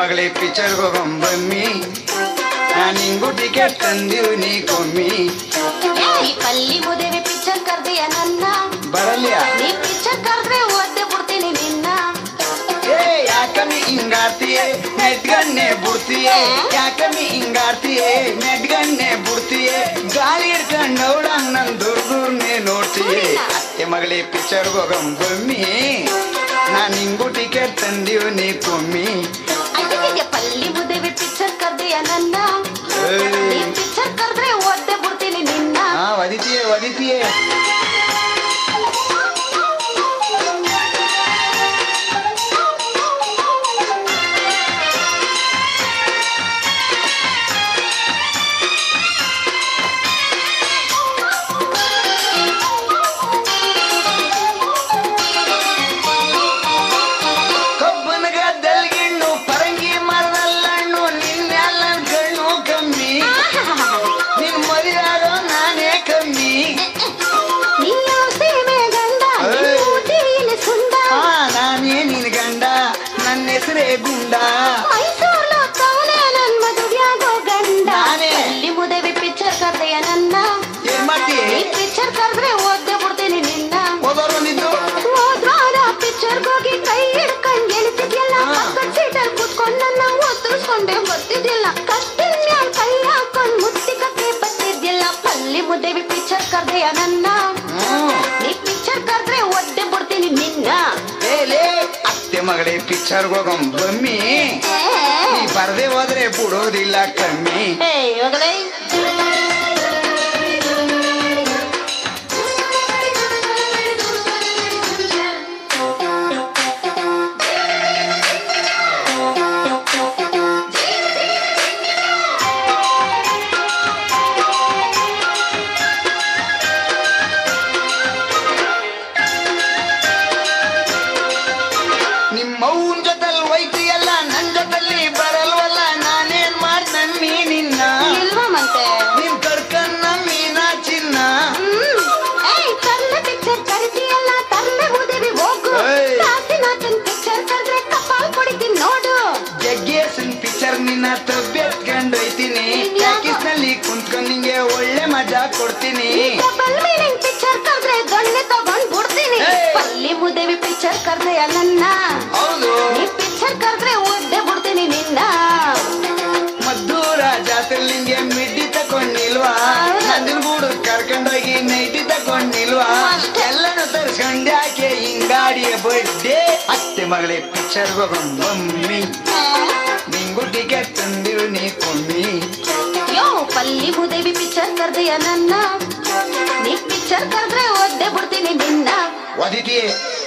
ಮಗಳೇ ಪಿಕ್ಚರ್ ಹೋಗಂಬಮ್ಮಿ ನಾನು ಹಿಂಗು ಟಿಕೆಟ್ ತಂದೀವಿ ನೀ ಕೊಮ್ಮಿ ಪಲ್ಲಿ ಮುದೇವಿ ಪಿಕ್ಚರ್ ಕರ್ದೆಯ ನನ್ನ ಬರಲ್ಯ ನೀ ಪಿಕ್ಚರ್ ಕರ್ದ್ರೆ ಓದ್ದೆ ಬಿಡ್ತೀನಿ ನಿನ್ನ ಯಾಕಮ್ಮಿ ಹಿಂಗಾಡ್ತೀಯೇ ನೆಟ್ಗಣ್ಣೆ ಬಿಡ್ತೀಯೇ ಯಾಕಮ್ಮಿ ಹಿಂಗಾಡ್ತೀಯೇ ನೆಟ್ಗಣ್ಣೆ ಬಿಡ್ತೀಯೇ ಗಾಳಿ ಹಿಡ್ಕೊಂಡು ಅವಳಂಗ್ ನನ್ ದೂರ್ನೇ ನೋಡ್ತೀಯೇ ಅತ್ತೆ ಮಗಳೇ ಪಿಕ್ಚರ್ ಹೋಗಂಬಮ್ಮಿ ನಾನು ಹಿಂಗು ಟಿಕೆಟ್ ತಂದೀವಿ ನೀ ಕೊಮ್ಮಿ ಪಲ್ಲಿ ಮುದೇವಿ ಪಿಕ್ಚರ್ ಕರ್ದೆಯ ನನ್ನ ನೀ ಪಿಕ್ಚರ್ ಕರ್ದ್ರೆ ಓದ್ದೆ ಬಿಡ್ತೀನಿ ನಿನ್ನ ಒದಿತೀಯೇ ಒದಿತೀಯೇ ಗುಂಡ ಮೈಸೂರ್లో ತವನೆ ನನ್ ಮದುವೆಯಾಗೋ ಗಂಡ ಅಲ್ಲಿ ಮುದೇವಿ ಪಿಕ್ಚರ್ ಕರ್ದೆಯ ನನ್ನ ಏನ್ ಮಾಡ್ತೀಯ ಈ ಪಿಕ್ಚರ್ ಕರ್ದ್ರೆ ಓದ್ದೆ ಬಿಡ್ತೀನಿ ನಿನ್ನ ಓದೋರು ಬಂದಿದ್ದು ಹೋದ್ವಾರ ಪಿಕ್ಚರ್ ಹೋಗಿ ಕೈ ಹಿಡ್ಕೊಂಡ್ ಎಳಿತಿದ್ಯಲ್ಲ ಪಕ್ಕದ ಸೀಟಲ್ಲಿ ಕೂತ್ಕೊಂಡ್ ನನ್ನ ಒತ್ತರಿಸ್ಕೊಂಡೆ ಬರ್ತಿದ್ದಿಲ್ಲ ಕತ್ತಿನ ಮ್ಯಾಲ್ ಕೈ ಹಾಕೊಂಡ್ ಮುತ್ತಿಕಕ್ಕೆ ಬರ್ತಿದ್ಯಲ್ಲ ಪಲ್ಲಿ ಮುದೇವಿ ಪಿಕ್ಚರ್ ಕರ್ದೆಯ ನನ್ನ ಈ ಪಿಕ್ಚರ್ ಕರ್ದ್ರೆ ಓದ್ದೆ ಬಿಡ್ತೀನಿ ನಿನ್ನ ಅತ್ತೆ ಮಗಳೇ ಪಿಕ್ಚರ್ ಹೋಗಂಬಮ್ಮಿ ನೀ ಬರ್ದೆ ಹೋದ್ರೆ ಬಿಡೋದಿಲ್ಲ ಕಮ್ಮಿ ನಿಮ್ಮವ್ವನ್ ಜೊತೆಲ್ ಹೋಯ್ತಿಯಲ್ಲ ನನ್ ಜೊತೆಲಿ ಬರಲ್ವಲ್ಲ ನಾನೇನ್ ಮಾಡ್ನಮ್ಮಿ ನಿನ್ನ ಇಲ್ವಾ ಮತ್ತೆ ನಿನ್ ಕರ್ಕನ್ನ ಮೀನಾ ಚಿನ್ನ ತರ್ಲೆ ಪಿಕ್ಚರ್ ಕರಿತೀಯಲ್ಲ ತರ್ಲೆ ಮುದೇವಿ ಹೋಗು ಕಾಸಿನಾಥನ್ ಪಿಕ್ಚರ್ ಕರ್ದ್ರೆ ಕಪಾಲ್ ಕೊಡಿತೀನಿ ನೋಡು ಜಗ್ಗೇಶನ್ ಪಿಕ್ಚರ್ ನಿನ್ನ ತಬ್ಬೆತ್ಕೊಂಡೊಯ್ತೀನಿ ಪ್ಯಾಕೇಜ್ನಲ್ಲಿ ಕುಂತ್ಕೊಂಡ್ ನಿಂಗೆ ಒಳ್ಳೆ ಮಜಾ ಕೊಡ್ತೀನಿ ಡಬಲ್ ಮೀನಿಂಗ್ ಪಿಕ್ಚರ್ ಕರ್ದ್ರೆ ದೊಣ್ಣೆ ತಗೊಂಡ್ ಬಿಡ್ತೀನಿ ಪಲ್ಲಿ ಮುದೇವಿ ಪಿಕ್ಚರ್ ಕರ್ದೆಯ ನನ್ನ ಹೌದು ನೀ ಪಿಕ್ಚರ್ ಕರ್ದ್ರೆ ಓದ್ದೆ ಬಿಡ್ತೀನಿ ನಿನ್ನ ಮದ್ದೂರ ಜಾತ್ರೆ ನಿಂಗೆ ಮಿಡ್ಡಿ ತಕೊಂಡಿಲ್ವಾ ನಂಜನಗೂಡು ಕರ್ಕೊಂಡೋಗಿ ನೈಟಿ ತಕೊಂಡಿಲ್ವಾ ಎಲ್ಲನೂ ತರಿಸ್ಕೊಂಡ್ಯಾಕೆ ಹಿಂಗಾಡಿಯ ಬಡ್ಡೆ ಅತ್ತೆ ಮಗಳೇ ಪಿಕ್ಚರ್ ಹೋಗಂಬಮ್ಮಿ ನಿಂಗು ಟಿಕೆಟ್ ತಂದಿರು ನೀ ಕೊಮ್ಮಿ ಯೋ ಪಲ್ಲಿ ಮುದೇವಿ ಪಿಕ್ಚರ್ ಕರ್ದೆಯ ನನ್ನ ನೀ ಪಿಕ್ಚರ್ ಕರ್ದ್ರೆ ಓದ್ದೆ ಬಿಡ್ತೀನಿ ನಿನ್ನ ಒದಿತೀಯೇ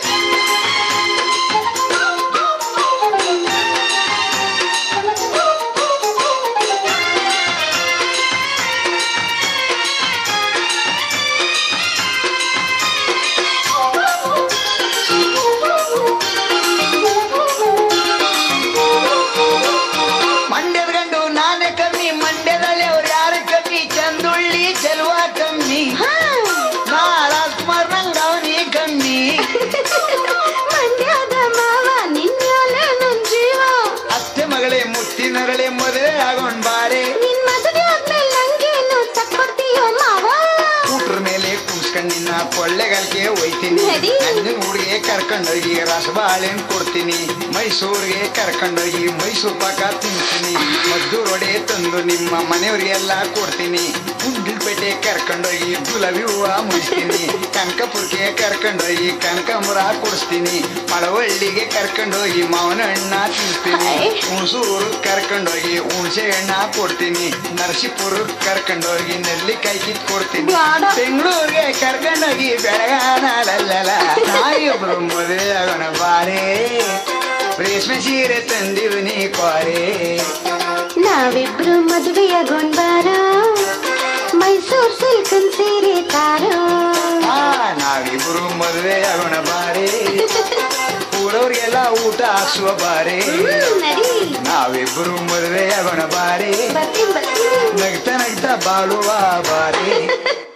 ಮಂಡ್ಯದ ಗಂಡು ನಾನೇ ಕಮ್ಮಿ ಮಂಡ್ಯದಲ್ಲಿ ಅವ್ರು ಯಾರು ಕಮ್ಮಿ ಚಂದುಳ್ಳಿ ಚೆಲುವ ಕಮ್ಮಿ ನಾ ರಾಜ್ಕುಮಾರ್ ನಂಗ ಅವನಿ ಕಮ್ಮಿ ಮಂಡ್ಯದ ಮಾವ ನಿನ್ಯಾಲೆ ನನ್ ಜೀವ ಅತ್ತೆ ಮಗಳೇ ಮುತ್ತಿನರಳೆ ಮದುವೆ ಆಗೊಂಡ್ ಬಾರೆ ನಿನ್ ಮದುವೆ ಆದ್ಮೇಲೆ ನಂಗೇನು ತಕ್ಕೊಡ್ತೀಯೋ ಮಾವ ಕೂಟ್ರ ಮೇಲೆ ಕುಂಸ್ಕೊಂಡ್ ನಿನ್ನ ಕೊಳ್ಳೆಗಾಲ್ಗೆ ಒಯ್ತೀನಿ ನಂಜನಗೂಡಿಗೆ ಕರ್ಕೊಂಡೋಗಿ ರಸಬಾಳೆನ್ ಕೊಡ್ತೀನಿ ಮೈಸೂರಿಗೆ ಕರ್ಕೊಂಡೋಗಿ ಮೈಸೂರು ಪಾಕ ತಿನ್ತೀನಿ ಮದ್ದೂರೊಡೆ ತಂದು ನಿಮ್ಮ ಮನೆಯವರಿಗೆಲ್ಲ ಕೊಡ್ತೀನಿ ಗುಂಡ್ಲಪೇಟೆ ಕರ್ಕೊಂಡೋಗಿ ಗುಲಾಬಿ ಹೂವ ಮುಗಿಸ್ತೀನಿ ಕನಕಪುರಕ್ಕೆ ಕರ್ಕೊಂಡೋಗಿ ಕನಕಾಂಬರ ಕೊಡಿಸ್ತೀನಿ ಮಳವಳ್ಳಿಗೆ ಕರ್ಕೊಂಡೋಗಿ ಮಾವನ ಹಣ್ಣ ತಿನ್ನಿಸ್ತೀನಿ ಹುಣಸೂರು ಕರ್ಕೊಂಡೋಗಿ ಹುಣಸೆ ಹಣ್ಣ ಕೊಡ್ತೀನಿ ನರಸೀಪುರಕ್ಕೆ ಕರ್ಕೊಂಡೋಗಿ ನೆಲ್ಲಿಕಾಯಿ ಕಿತ್ ಕೊಡ್ತೀನಿ ಬೆಂಗಳೂರಿಗೆ ಕರ್ಕೊಂಡೋಗಿ ಬೆಳಗಾನಲ್ಲ ನಾವಿಬ್ರು ಮದುವೆ ಆಗೋಣ ಬಾರೇ ರೇಷ್ಮೆ ಸೀರೆ ತಂದಿವ್ ನೀ ಕ್ವಾರೆ ನಾವಿಬ್ರು ಮದುವೆಯಾಗೊಂಡ್ ಬಾರೋ ಮೈಸೂರ್ ಸಿಲ್ಕನ್ ಸೀರೆ ತಾರೋ ನಾವಿಬ್ರು ಮದುವೆ ಆಗೋಣ ಬಾರೇ ಊರವ್ರಿಗೆಲ್ಲ ಊಟ ಹಾಕ್ಸುವ ಬಾರೇ ನಾವಿಬ್ರು ಮದುವೆ ಆಗೋಣ ಬಾರೇ ನಗ್ತಾ ನಗ್ತಾ ಬಾಳುವ ಬಾರೇ